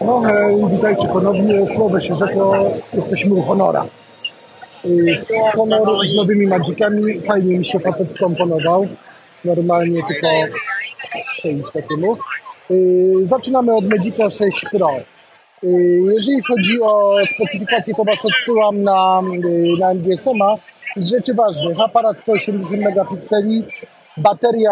No hej, witajcie ponownie. Słowo się rzekło, jesteśmy u Honora. Honor z nowymi magicami, fajnie mi się facet wkomponował. Normalnie tylko strzelić taki mów. Zaczynamy od Magica 6 Pro. Jeżeli chodzi o specyfikację, to Was odsyłam na MGSM-a. Z rzeczy ważnych, aparat 180 megapikseli, bateria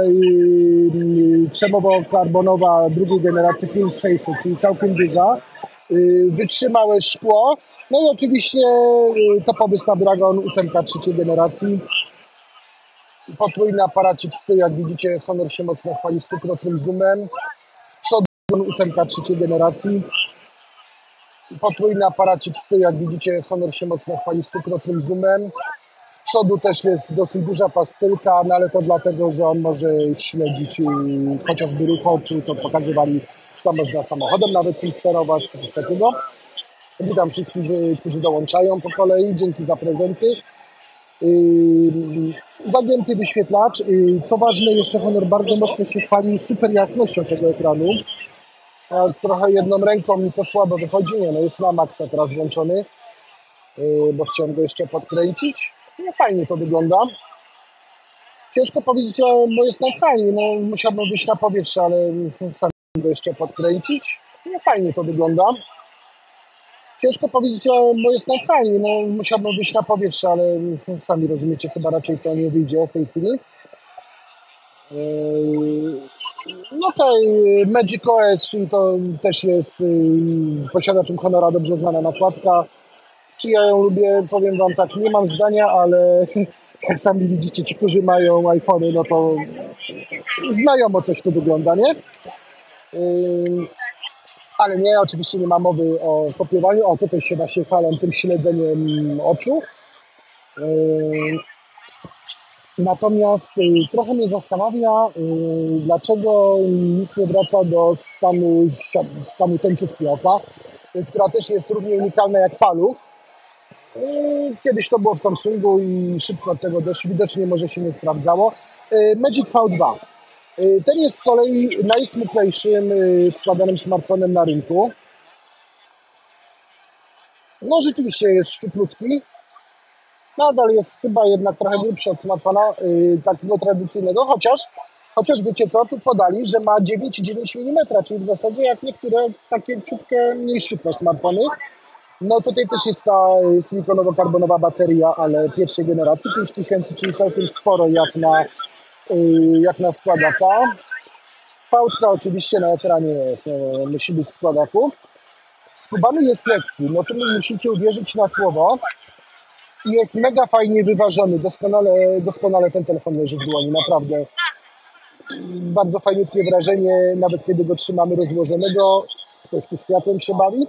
krzemowo-karbonowa drugiej generacji 5600, czyli całkiem duża, wytrzymałe szkło, no i oczywiście topowy Snapdragon 8 trzeciej generacji. Potrójny aparacik z tyłu, jak widzicie, Honor się mocno chwali stukrotnym zoomem. Z przodu 8 trzeciej generacji. Potrójny aparacik z tyłu, jak widzicie, Honor się mocno chwali stukrotnym zoomem. Z przodu też jest dosyć duża pastylka, no ale to dlatego, że on może śledzić chociażby ruch oczu, to pokazywali, że tam można samochodem nawet tym sterować, coś takiego. Witam wszystkich, którzy dołączają po kolei, dzięki za prezenty. Zagięty wyświetlacz. Co ważne, jeszcze Honor bardzo mocno się chwalił super jasnością tego ekranu. Trochę jedną ręką mi to słabo wychodzi, nie, no jest na maksa teraz włączony, bo chciałem go jeszcze podkręcić. No fajnie to wygląda. Ciężko powiedzieć, bo jest na fajnie, no musiałbym wyjść na powietrze, ale sam go jeszcze podkręcić. No fajnie to wygląda. Ciężko powiedzieć, bo jest na fajnie, no musiałbym wyjść na powietrze, ale sami rozumiecie, chyba raczej to nie wyjdzie w tej chwili. No okej, Magic OS, czyli to też jest posiadaczem Honora dobrze znana nakładka. Czy ja ją lubię? Powiem Wam tak, nie mam zdania, ale jak sami widzicie, ci, którzy mają iPhony, no to znajomo coś tu wygląda, nie? Ale nie, oczywiście nie ma mowy o kopiowaniu. O, tutaj się właśnie chwalą tym śledzeniem oczu. Natomiast trochę mnie zastanawia, dlaczego nikt nie wraca do stanu tęczówki oka, która też jest równie unikalna jak paluch. Kiedyś to było w Samsungu i szybko od tego dość widocznie może się nie sprawdzało. Magic V2. Ten jest z kolei najsmuklejszym składanym smartfonem na rynku. No rzeczywiście jest szczuplutki. Nadal jest chyba jednak trochę grubszy od smartfona takiego tradycyjnego, chociaż wiecie co, tu podali, że ma 9,9 mm, czyli w zasadzie jak niektóre takie ciutkie, mniej szczupłe smartfony. No tutaj też jest ta silikonowo-karbonowa bateria, ale pierwszej generacji, 5000, czyli całkiem sporo jak na składaka. Fałdka oczywiście na ekranie musi być w składaku. Skubany jest lekki, no to musicie uwierzyć na słowo. I jest mega fajnie wyważony, doskonale ten telefon leży w dłoni, naprawdę. Bardzo fajniutkie wrażenie, nawet kiedy go trzymamy rozłożonego, ktoś tu światłem się bawi,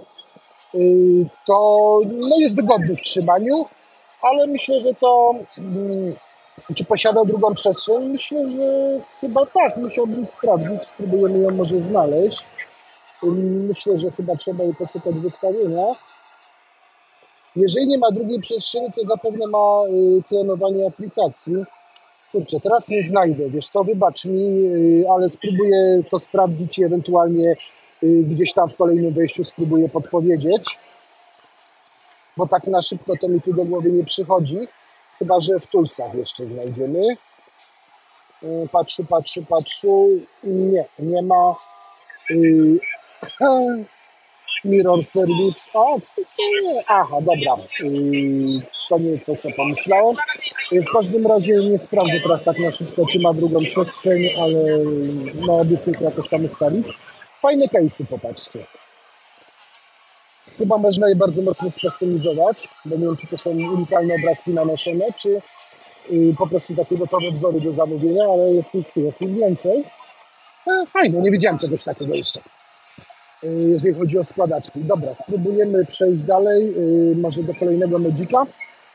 to no jest wygodny w trzymaniu, ale myślę, że to, czy posiada drugą przestrzeń? Myślę, że chyba tak, musiałbym sprawdzić, spróbujemy ją może znaleźć. Myślę, że chyba trzeba jej poszukać w ustawieniach. Jeżeli nie ma drugiej przestrzeni, to zapewne ma klonowanie aplikacji. Kurczę, teraz nie znajdę, wiesz co, wybacz mi, ale spróbuję to sprawdzić i ewentualnie gdzieś tam w kolejnym wejściu spróbuję podpowiedzieć. Bo tak na szybko to mi tu do głowy nie przychodzi. Chyba że w Toolsach jeszcze znajdziemy. Patrzę. Nie ma. Mirror Service. Aha, dobra. To nie jest to, co pomyślałem. W każdym razie nie sprawdzę teraz tak na szybko, czy ma drugą przestrzeń, ale no obiecuję to jakoś tam ustalić. Fajne case'y, popatrzcie. Chyba można je bardzo mocno skustomizować, bo nie wiem, czy to są unikalne obrazki nanoszone, czy po prostu takie gotowe wzory do zamówienia, ale jest ich więcej. Fajnie, nie widziałem czegoś takiego jeszcze, jeżeli chodzi o składaczki. Dobra, spróbujemy przejść dalej, może do kolejnego Magica.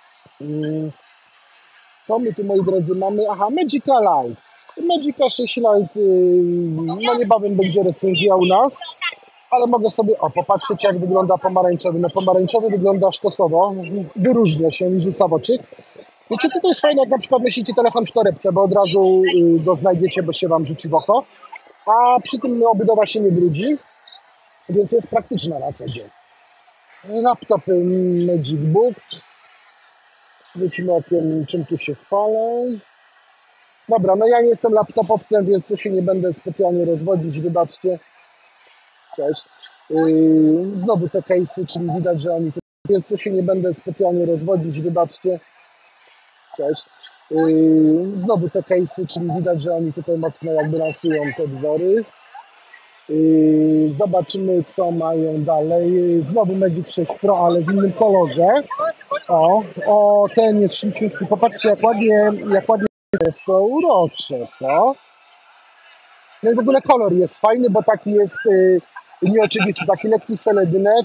Co my tu, moi drodzy, mamy? Aha, Magica Lite. Magica 6 Lite, no niebawem będzie recenzja u nas, ale mogę sobie, popatrzeć jak wygląda pomarańczowy. No pomarańczowy wygląda sztosowo, wyróżnia się i rzuca w oczy. Wiecie co to jest fajne, jak na przykład nosicie telefon w torebce, bo od razu go znajdziecie, bo się Wam rzuci w oko, a przy tym obudowa się nie brudzi. więc jest praktyczna na co dzień. Laptop Magic Book. Rzucimy okiem, czym tu się chwalę. Dobra, no ja nie jestem laptopowcem, więc tu się nie będę specjalnie rozwodzić, wybaczcie. Cześć. Znowu te case'y, czyli widać, że oni tu... Więc tu się nie będę specjalnie rozwodzić, wybaczcie. Cześć. Znowu te case'y, czyli widać, że oni tutaj mocno jakby lansują te wzory. Zobaczymy, co mają dalej. Znowu Magic 6 Pro, ale w innym kolorze. O, ten jest śliczniutki. Popatrzcie, jak ładnie jest to urocze, co? No i w ogóle kolor jest fajny, bo taki jest nieoczywisty, taki lekki seledynek.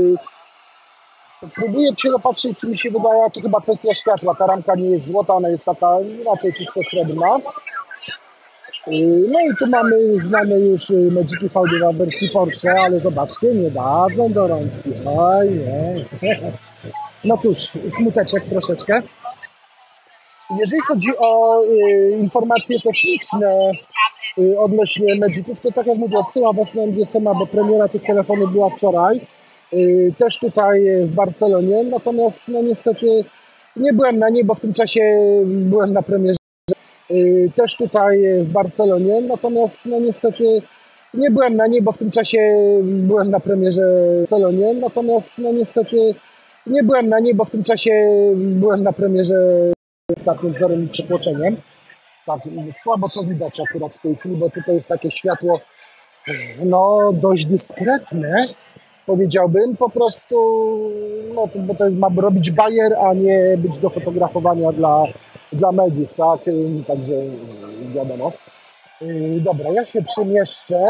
Próbuję się dopatrzyć, czy mi się wydaje, to chyba kwestia światła. Ta ramka nie jest złota, ona jest taka raczej czysto srebrna. No i tu znamy już Magiki V2 w wersji Porsche, ale zobaczcie, nie dadzą do rączki. Oj, nie. No cóż, smuteczek troszeczkę. Jeżeli chodzi o informacje techniczne odnośnie Magików, to tak jak mówię, odsyłam Was na MGSM-a, bo premiera tych telefonów była wczoraj. Też tutaj w Barcelonie, natomiast no niestety nie byłem na niej, bo w tym czasie byłem na premierze. Też tutaj w Barcelonie, natomiast no niestety nie byłem na niej, bo w tym czasie byłem na premierze w Barcelonie, natomiast no niestety nie byłem na niej, bo w tym czasie byłem na premierze takim wzorem i przepłoczeniem. Tak, słabo to widać akurat w tej chwili, bo tutaj jest takie światło no dość dyskretne, powiedziałbym, po prostu no bo to ma robić bajer, a nie być do fotografowania dla mediów, tak, także wiadomo. Dobra, ja się przemieszczę,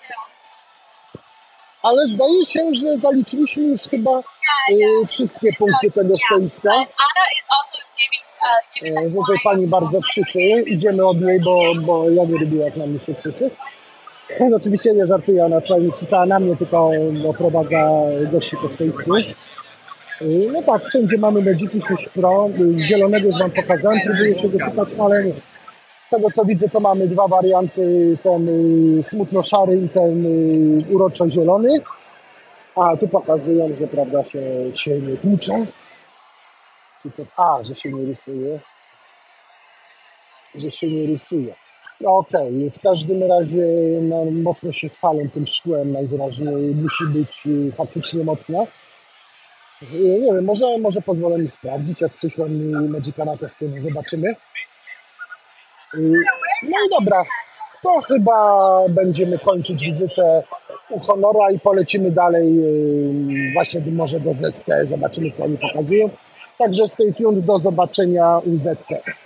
ale zdaje się, że zaliczyliśmy już chyba wszystkie punkty tego stoiska. Tutaj pani bardzo krzyczy, idziemy od niej, bo ja nie lubię, jak na mnie się krzyczy. No, oczywiście nie żartuję, ona wcale nie krzyczała na mnie, tylko oprowadza gości po stoisku. No tak, wszędzie mamy Magiki 6 Pro, zielonego już Wam pokazałem, próbuję się go szukać, ale nie. Z tego co widzę, to mamy dwa warianty, ten smutno-szary i ten uroczo-zielony. A, tu pokazują, że prawda się nie tłucze. Że się nie rysuje. Że się nie rysuje. No okej, w każdym razie no, mocno się chwalą tym szkłem, najwyraźniej musi być faktycznie mocne. Nie wiem, może pozwolę mi sprawdzić, jak przyszła mi Magica na testy, zobaczymy. No i dobra, to chyba będziemy kończyć wizytę u Honora i polecimy dalej właśnie może do ZT, zobaczymy co oni pokazują. Także stay tuned, do zobaczenia u ZT.